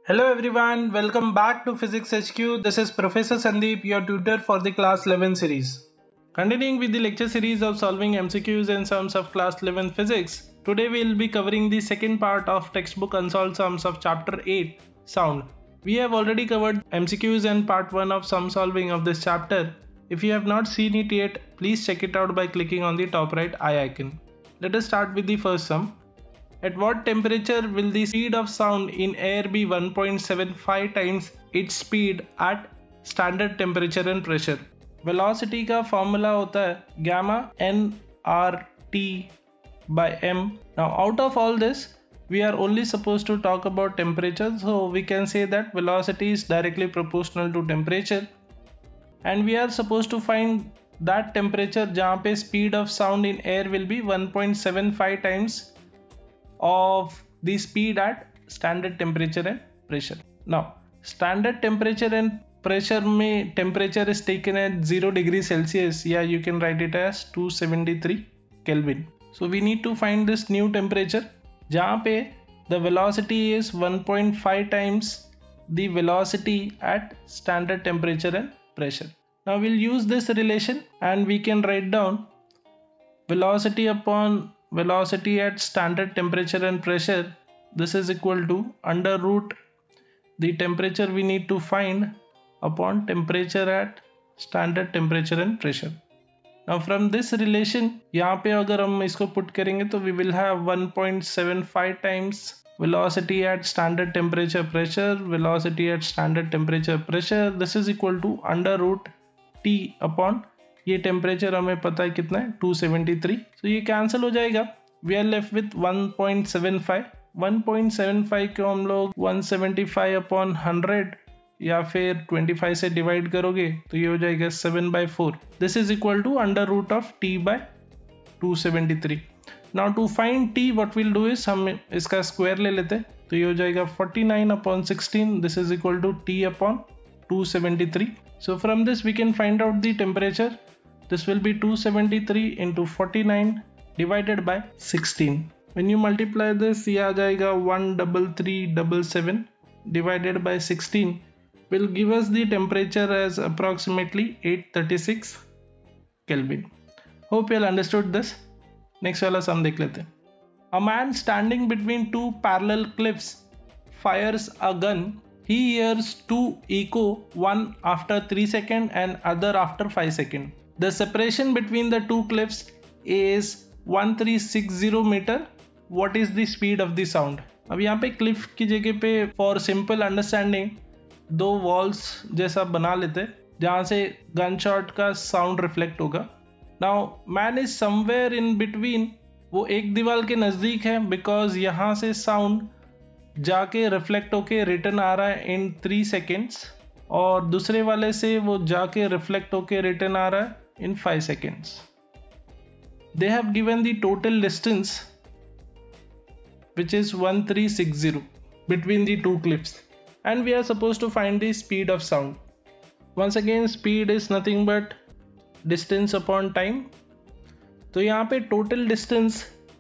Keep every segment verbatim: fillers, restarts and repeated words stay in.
Hello everyone, welcome back to Physics H Q. This is Professor Sandeep, your tutor for the Class eleven series. Continuing with the lecture series of solving M C Qs and sums of Class eleven Physics, today we will be covering the second part of textbook Unsolved Sums of Chapter eight, Sound. We have already covered M C Qs and part one of sum solving of this chapter. If you have not seen it yet, please check it out by clicking on the top right eye icon. Let us start with the first sum. At what temperature will the speed of sound in air be one point seven five times its speed at standard temperature and pressure? Velocity का formula होता है gamma n r t by m. Now out of all this, we are only supposed to talk about temperature, so we can say that velocity is directly proportional to temperature, and we are supposed to find that temperature जहाँ पे speed of sound in air will be one point seven five times of the speed at standard temperature and pressure. Now standard temperature and pressure में temperature is taken at zero degree Celsius. Yeah, you can write it as two seventy-three Kelvin. So we need to find this new temperature जहाँ पे the velocity is one point five times the velocity at standard temperature and pressure. Now we'll use this relation and we can write down velocity upon velocity at standard temperature and pressure. This is equal to under root the temperature we need to find upon temperature at standard temperature and pressure. Now from this relation यहाँ पे अगर हम इसको put करेंगे तो we will have one point seven five times velocity at standard temperature pressure, velocity at standard temperature pressure. This is equal to under root T upon ये temperature हमें पता है कितना है two seventy-three. तो ये कैंसिल हो जाएगा. We are left with one point seven five. one point seven five को हम लोग one seventy-five upon one hundred या फिर twenty-five से डिवाइड करोगे तो ये हो जाएगा seven by four. This is equal to under root of t by two seventy-three. Now to find t what will do is हम इसका स्क्वायर ले लेते तो ये हो जाएगा forty-nine upon sixteen. This is equal to t upon two seventy-three. So from this we can find out the temperature. This will be two seventy-three into forty-nine divided by sixteen. When you multiply this, ये आ जाएगा one thirty-three seventy-seven divided by sixteen will give us the temperature as approximately eight thirty-six Kelvin. Hope you all understood this. Next वाला sum देख लेते हैं. A man standing between two parallel cliffs fires a gun. He hears two echo, one after three seconds and other after five seconds. The separation between the two cliffs is thirteen sixty meter. What is the speed of the sound? अब यहाँ पे cliff की जगह पे for simple understanding दो walls जैसा बना लेते जहाँ से gunshot का sound reflect होगा. Now man is somewhere in between. वो एक दीवार के नज़दीक है because यहाँ से sound जाके रिफ्लेक्ट होके रिटर्न आ रहा है इन थ्री सेकेंड्स और दूसरे वाले से वो जाके रिफ्लेक्ट होके रिटर्न आ रहा है in five seconds. They have given the total distance which is thirteen sixty between the two cliffs and we are supposed to find the speed of sound. Once again speed is nothing but distance upon time. तो यहाँ पे total distance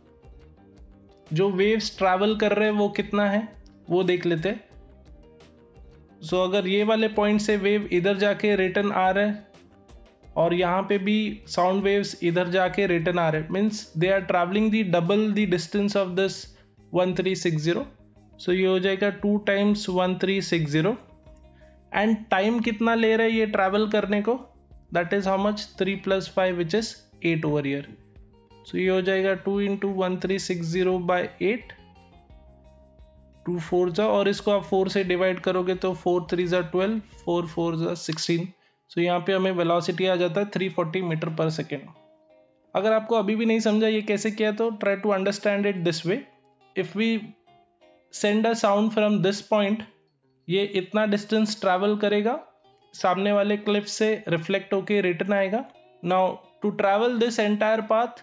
जो waves travel कर रहे हैं वो कितना है वो देख लेते हैं. सो so, अगर ये वाले पॉइंट से वेव इधर जाके रिटर्न आ रहा है और यहाँ पे भी साउंड वेव्स इधर जाके रिटर्न आ रहे हैं means they are travelling the double the distance of this thirteen sixty. So ये हो जाएगा two times thirteen sixty and time कितना ले रहा है ये ट्रैवल करने को that is how much three plus five which is eight over year. So ये हो जाएगा two into thirteen sixty by eight. Two four जा और इसको आप फोर से डिवाइड करोगे तो फोर थ्री जा ट्वेल्व, फोर फोर जा सिक्सटीन. सो यहाँ पे हमें वेलोसिटी आ जाता है three forty meter per second. अगर आपको अभी भी नहीं समझा ये कैसे किया तो try to understand it this way. If we send a sound from this point ये इतना डिस्टेंस ट्रैवल करेगा सामने वाले क्लिफ से रिफ्लेक्ट होके रिटर्न आएगा. Now to travel this entire path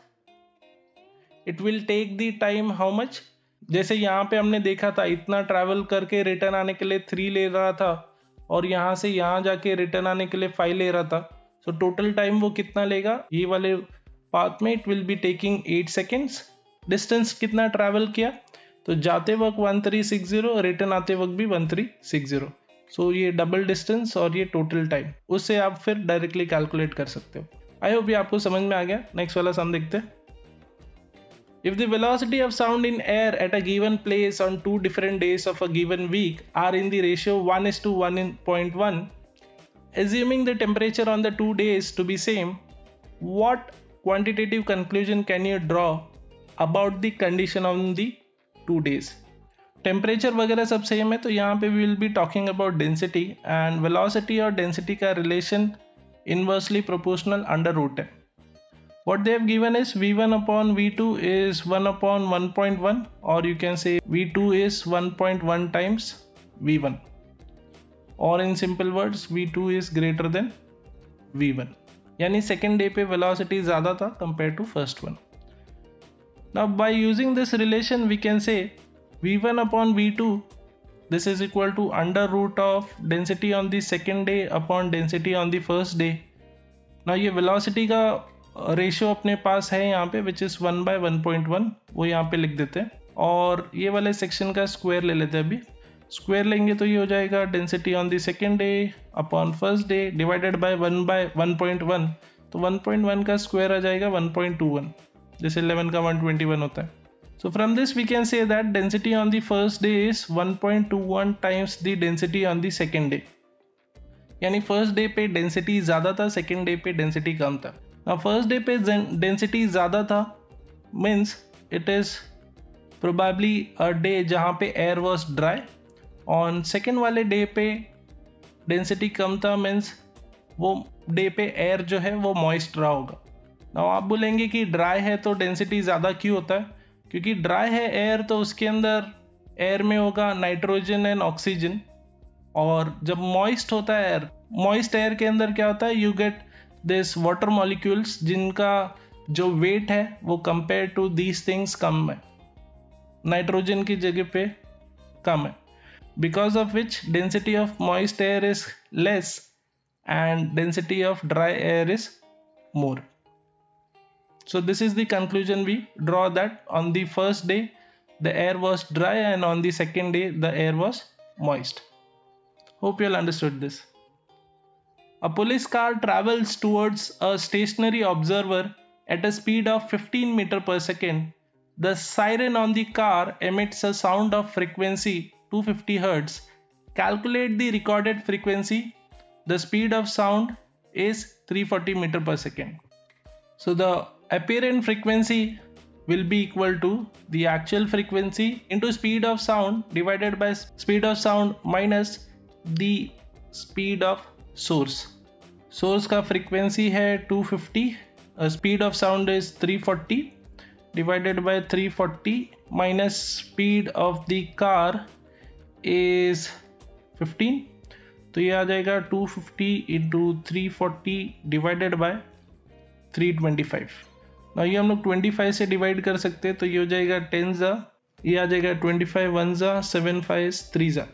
it will take the time how much. जैसे यहाँ पे हमने देखा था इतना ट्रैवल करके रिटर्न आने के लिए थ्री ले रहा था और यहाँ से यहाँ जाके रिटर्न आने के लिए फाइव ले रहा था. सो टोटल टाइम वो कितना लेगा ये वाले पाथ में it will be taking eight seconds. Distance कितना ट्रैवल किया तो जाते वक्त one three six zero, return आते वक्त भी one three six zero. So ये डबल डिस्टेंस और ये टोटल टाइम, उससे आप फिर डायरेक्टली कैलकुलेट कर सकते हो। आई होप ये आपको समझ में आ गया। नेक्स्ट वाला सम देखते हैं। If the velocity of sound in air at a given place on two different days of a given week are in the ratio one is to one point one, assuming the temperature on the two days to be same, what quantitative conclusion can you draw about the condition on the two days? Temperature वगैरह सब same है, तो यहाँ पे we will be talking about density, and velocity और density का relation inversely proportional under root है। What they have given is v one upon v two is one upon one point one, or you can say v two is one point one times v one, or in simple words v two is greater than v one, यानी second day पे velocity ज़्यादा था compared to first one. Now by using this relation we can say v one upon v two, this is equal to under root of density on the second day upon density on the first day. Now ये velocity का ratio अपने पास है यहाँ पे, which is one by one point one, वो यहाँ पे लिख देते हैं, और ये वाले सेक्शन का स्क्वायर ले लेते हैं। अभी स्क्वायर लेंगे तो ये हो जाएगा density on the second day upon first day divided by one by one point one, तो वन पॉइंट वन का स्क्वायर आ जाएगा वन पॉइंट टू वन, जैसे इलेवन का वन ट्वेंटी वन होता है। So from this we can say that density on the first day is one point two one times the density on the second day, यानी first day पे density ज़्यादा था, second day पे density कम था। Now first day पे density ज़्यादा था, means it is probably a day जहाँ पे air was dry, on second वाले डे पे डेंसिटी कम था, means वो डे पे air जो है वो moist रहा होगा। Now आप बोलेंगे कि dry है तो डेंसिटी ज़्यादा क्यों होता है? क्योंकि dry है air तो उसके अंदर air में होगा नाइट्रोजन एंड ऑक्सीजन, और जब moist होता है air, moist air के अंदर क्या होता है, you get this water molecules जिनका जो वेट है वो कंपेयर टू दीज थिंग्स कम है, नाइट्रोजन की जगह पे कम है, because of which density of moist air is less and density of dry air is more. So this is the conclusion we draw, that on the first day the air was dry and on the second day the air was moist. Hope you all understood this. A police car travels towards a stationary observer at a speed of fifteen meters per second. The siren on the car emits a sound of frequency two hundred fifty hertz. Calculate the recorded frequency. The speed of sound is three hundred forty meters per second. So the apparent frequency will be equal to the actual frequency into speed of sound divided by speed of sound minus the speed of source. Source का frequency है two fifty, speed of sound is three forty divided by three forty minus speed of the car is fifteen, तो ये आ जाएगा two fifty into three forty divided by three twenty five. ना ये हम लोग ट्वेंटी फाइव से divide कर सकते हैं, तो ये हो जाएगा टेन जा, ये आ जाएगा ट्वेंटी फाइव वन जा, सेवन फाइव थ्री जा,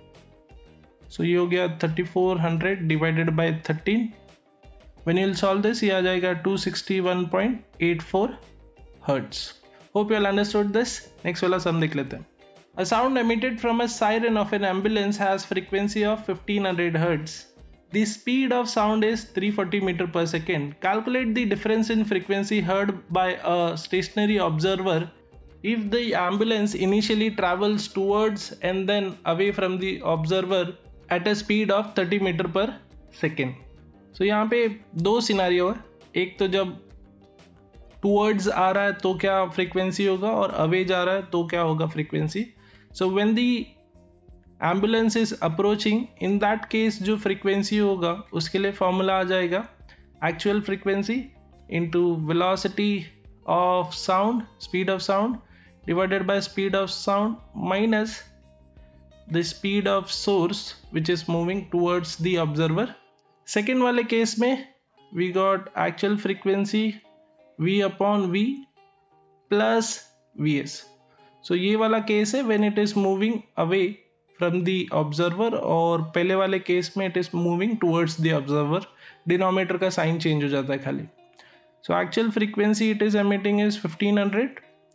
सो ये हो गया thirty four hundred divided by thirteen. When you will solve this ये आ जाएगा two sixty one point eight four hertz. Hope you all understood this. Next वाला sum देख लेते हैं। A sound emitted from a siren of an ambulance has frequency of fifteen hundred hertz. The speed of sound is three hundred forty meters per second. Calculate the difference in frequency heard by a stationary observer if the ambulance initially travels towards and then away from the observer at a speed of thirty meters per second. So यहाँ पे दो scenario है, एक तो जब towards आ रहा है तो क्या फ्रीक्वेंसी होगा और अवे जा रहा है तो क्या होगा frequency. So when the ambulance is approaching, in that case जो फ्रीक्वेंसी होगा उसके लिए फॉर्मूला आ जाएगा actual frequency into velocity of sound, speed of sound divided by speed of sound minus the speed of source which is moving towards the observer. Second वाले case में we got actual frequency v upon v plus vs. So ये वाला case है when it is moving away from the observer, और पहले वाले case में it is moving towards the observer. Denominator का साइन चेंज हो जाता है खाली. So actual frequency it is emitting is fifteen hundred.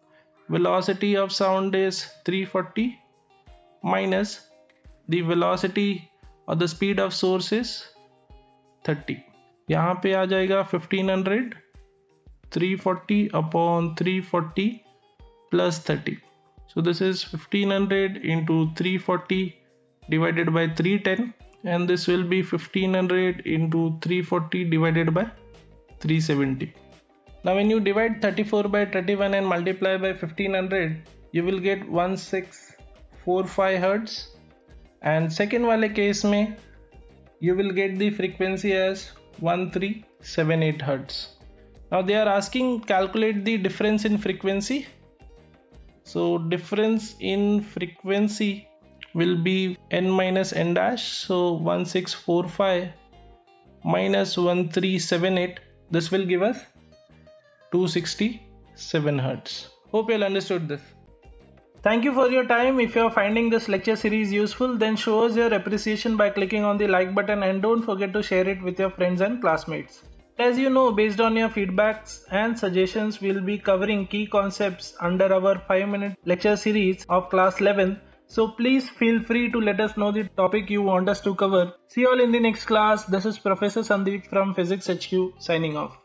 velocity of sound is three forty minus the velocity or the speed of source is thirty. यहाँ पे आ जाएगा fifteen hundred, three forty upon three forty plus thirty. So this is fifteen hundred into three forty divided by three ten, and this will be fifteen hundred into three forty divided by three seventy. Now when you divide thirty-four by thirty-one and multiply by fifteen hundred, you will get one six four five hertz, and second वाले case में you will get the frequency as one three seven eight hertz. Now they are asking calculate the difference in frequency. So difference in frequency will be n minus n dash. So one six four five minus one three seven eight. This will give us two sixty-seven hertz. Hope you all understood this. Thank you for your time. If you are finding this lecture series useful, then show us your appreciation by clicking on the like button, and don't forget to share it with your friends and classmates. As you know, based on your feedbacks and suggestions, we'll be covering key concepts under our five minute lecture series of class eleven. So please feel free to let us know the topic you want us to cover. See you all in the next class. This is Professor Sandeep from Physics H Q signing off.